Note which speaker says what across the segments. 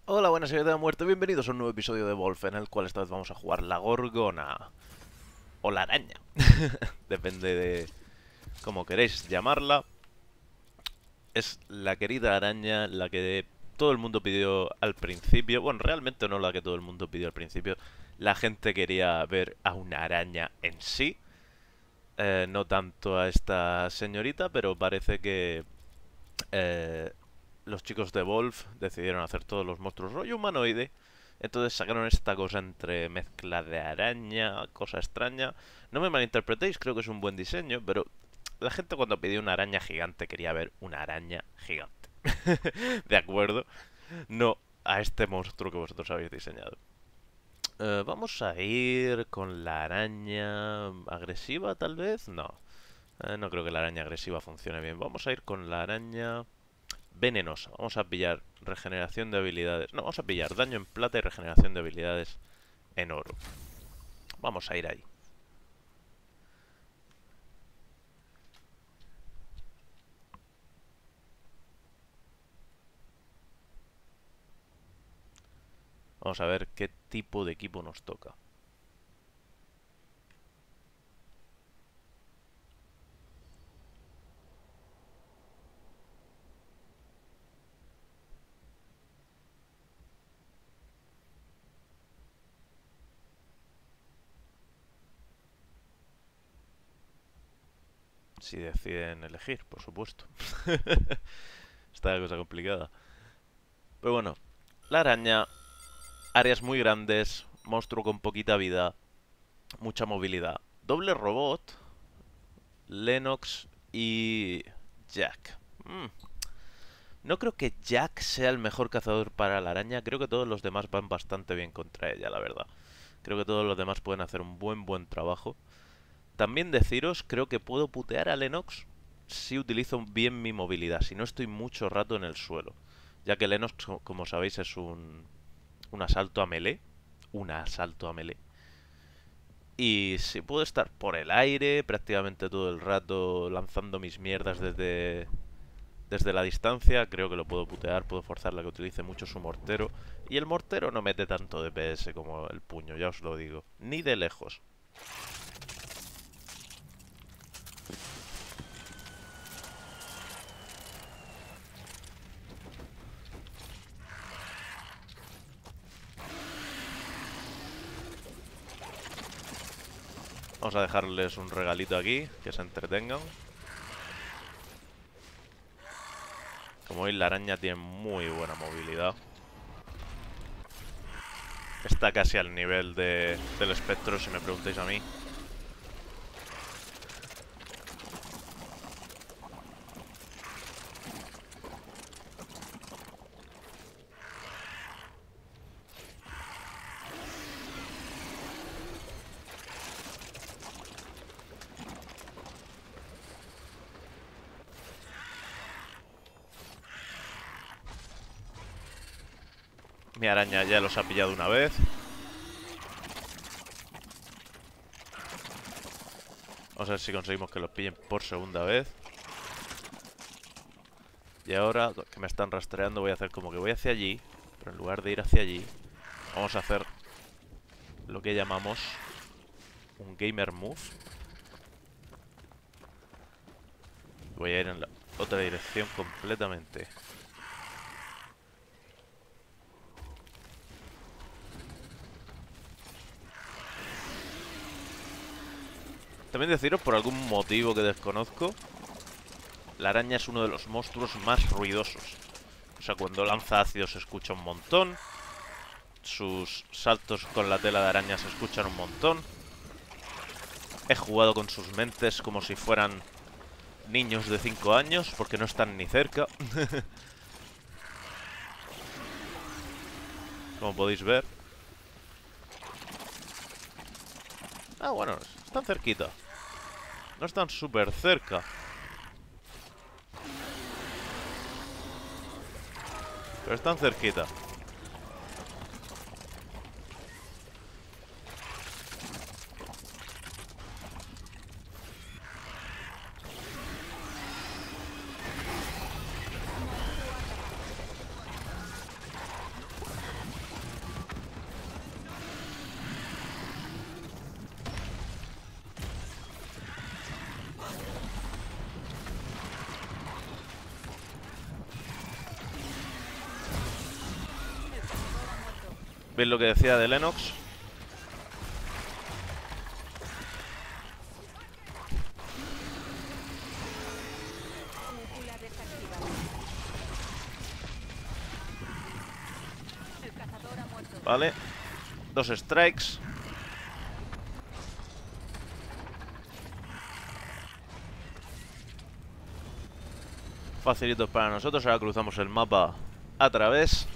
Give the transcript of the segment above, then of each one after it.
Speaker 1: Hola, buenas señores de la muerte, bienvenidos a un nuevo episodio de Wolf, en el cual esta vez vamos a jugar la Gorgona. O la araña. Depende de cómo queréis llamarla. Es la querida araña, la que todo el mundo pidió al principio. Bueno, realmente no la que todo el mundo pidió al principio. La gente quería ver a una araña en sí. No tanto a esta señorita, pero parece que eh, los chicos de Wolf decidieron hacer todos los monstruos rollo humanoide. Entonces sacaron esta cosa entre mezcla de araña, cosa extraña. No me malinterpretéis, creo que es un buen diseño, pero la gente cuando pidió una araña gigante quería ver una araña gigante. ¿De acuerdo? No a este monstruo que vosotros habéis diseñado. Vamos a ir con la araña agresiva, tal vez. No, no creo que la araña agresiva funcione bien. Vamos a ir con la araña venenosa. Vamos a pillar regeneración de habilidades. No, vamos a pillar daño en plata y regeneración de habilidades en oro. Vamos a ir ahí. Vamos a ver qué tipo de equipo nos toca. Si deciden elegir, por supuesto. Está la cosa complicada. Pero bueno, la araña, áreas muy grandes, monstruo con poquita vida, mucha movilidad. Doble robot, Lennox y Jack. No creo que Jack sea el mejor cazador para la araña. Creo que todos los demás van bastante bien contra ella, la verdad. Creo que todos los demás pueden hacer un buen trabajo. También deciros, creo que puedo putear a Lennox si utilizo bien mi movilidad, si no estoy mucho rato en el suelo. Ya que Lennox, como sabéis, es un asalto a melee. Un asalto a melee. Y si puedo estar por el aire prácticamente todo el rato lanzando mis mierdas desde la distancia, creo que lo puedo putear, puedo forzarla a que utilice mucho su mortero. Y el mortero no mete tanto DPS como el puño, ya os lo digo. Ni de lejos. Vamos a dejarles un regalito aquí, que se entretengan. Como veis, la araña tiene muy buena movilidad. Está casi al nivel del espectro, si me preguntáis a mí. Mi araña ya los ha pillado una vez. Vamos a ver si conseguimos que los pillen por segunda vez. Y ahora que me están rastreando voy a hacer como que voy hacia allí. Pero en lugar de ir hacia allí, vamos a hacer lo que llamamos un gamer move. Voy a ir en la otra dirección completamente. También deciros, por algún motivo que desconozco, la araña es uno de los monstruos más ruidosos. O sea, cuando lanza ácido se escucha un montón. Sus saltos con la tela de araña se escuchan un montón. He jugado con sus mentes como si fueran niños de 5 años, porque no están ni cerca. Como podéis ver. Ah, bueno, están cerquita. No están súper cerca. Pero están cerquita. ¿Veis lo que decía de Lennox?
Speaker 2: Cúpula desactivada. El cazador ha muerto.
Speaker 1: Vale. 2 strikes. Facilitos para nosotros. Ahora cruzamos el mapa a través.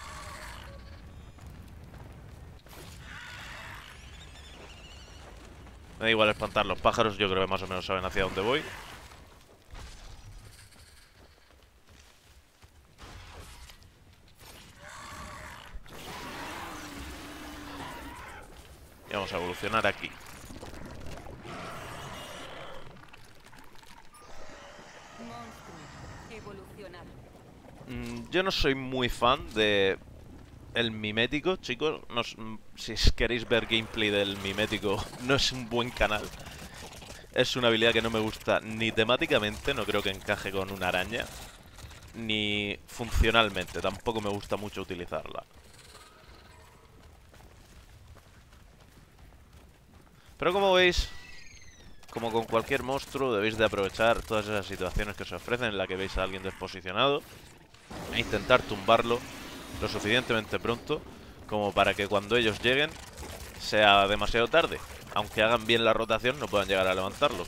Speaker 1: Me da igual espantar los pájaros. Yo creo que más o menos saben hacia dónde voy. Y vamos a evolucionar aquí.
Speaker 2: Monstruo evolucionado.
Speaker 1: Yo no soy muy fan de el mimético, chicos. No, si queréis ver gameplay del mimético, no es un buen canal. Es una habilidad que no me gusta ni temáticamente, no creo que encaje con una araña, ni funcionalmente, tampoco me gusta mucho utilizarla. Pero como veis, como con cualquier monstruo, debéis de aprovechar todas esas situaciones que se ofrecen en la que veis a alguien desposicionado e intentar tumbarlo lo suficientemente pronto como para que cuando ellos lleguen sea demasiado tarde. Aunque hagan bien la rotación, no puedan llegar a levantarlo.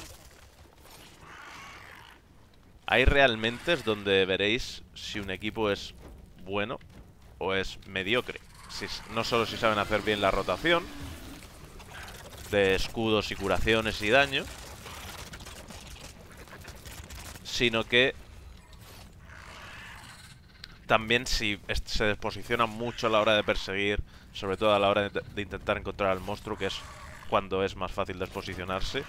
Speaker 1: Ahí realmente es donde veréis si un equipo es bueno o es mediocre. No solo si saben hacer bien la rotación de escudos y curaciones y daño, sino que también si se desposicionan mucho a la hora de perseguir, sobre todo a la hora de intentar encontrar al monstruo, que es cuando es más fácil desposicionarse.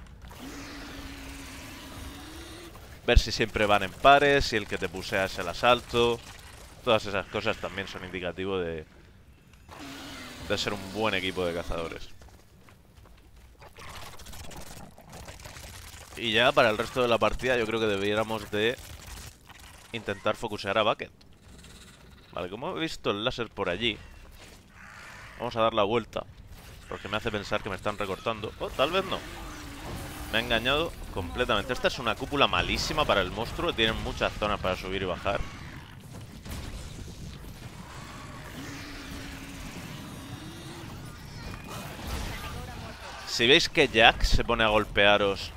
Speaker 1: Ver si siempre van en pares, si el que te pusea es el asalto. Todas esas cosas también son indicativo de ser un buen equipo de cazadores. Y ya para el resto de la partida yo creo que debiéramos de intentar focusear a Bucket. Vale, como he visto el láser por allí, vamos a dar la vuelta, porque me hace pensar que me están recortando. Oh, tal vez no. Me ha engañado completamente. Esta es una cúpula malísima para el monstruo. Tienen muchas zonas para subir y bajar. Si veis que Jack se pone a golpearos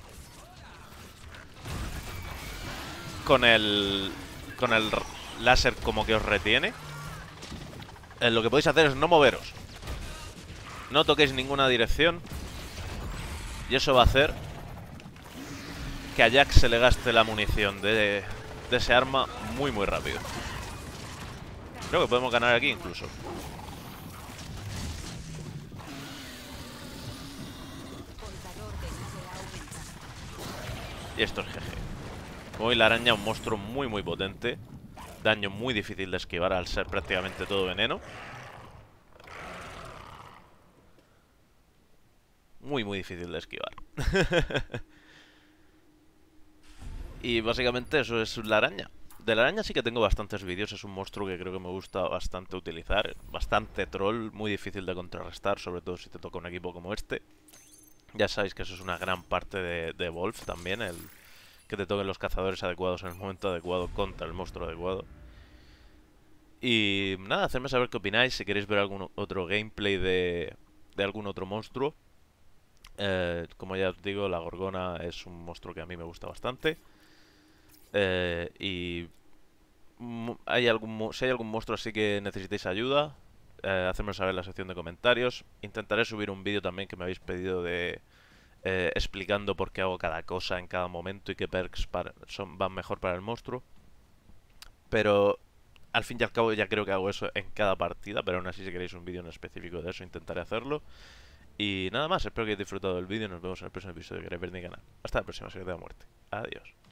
Speaker 1: con el láser como que os retiene, lo que podéis hacer es no moveros. No toquéis ninguna dirección. Y eso va a hacer que a Jack se le gaste la munición de ese arma muy muy rápido. Creo que podemos ganar aquí incluso. Y esto es GG. Como veis, la araña, un monstruo muy muy potente. Daño muy difícil de esquivar al ser prácticamente todo veneno. Muy muy difícil de esquivar. Y básicamente eso es la araña. De la araña sí que tengo bastantes vídeos. Es un monstruo que creo que me gusta bastante utilizar. Bastante troll, muy difícil de contrarrestar, sobre todo si te toca un equipo como este. Ya sabéis que eso es una gran parte de Wolf también, el que te toquen los cazadores adecuados en el momento adecuado contra el monstruo adecuado. Y nada, hacedme saber qué opináis, si queréis ver algún otro gameplay de algún otro monstruo. Como ya os digo, la Gorgona es un monstruo que a mí me gusta bastante. Y si hay algún monstruo así que necesitéis ayuda, hacedmelo saber en la sección de comentarios. Intentaré subir un vídeo también que me habéis pedido de explicando por qué hago cada cosa en cada momento y qué perks van mejor para el monstruo. Pero al fin y al cabo ya creo que hago eso en cada partida, pero aún así si queréis un vídeo en específico de eso intentaré hacerlo. Y nada más, espero que hayáis disfrutado del vídeo. Nos vemos en el próximo episodio que queréis ver en mi canal. Hasta la próxima, secreto de la muerte. Adiós.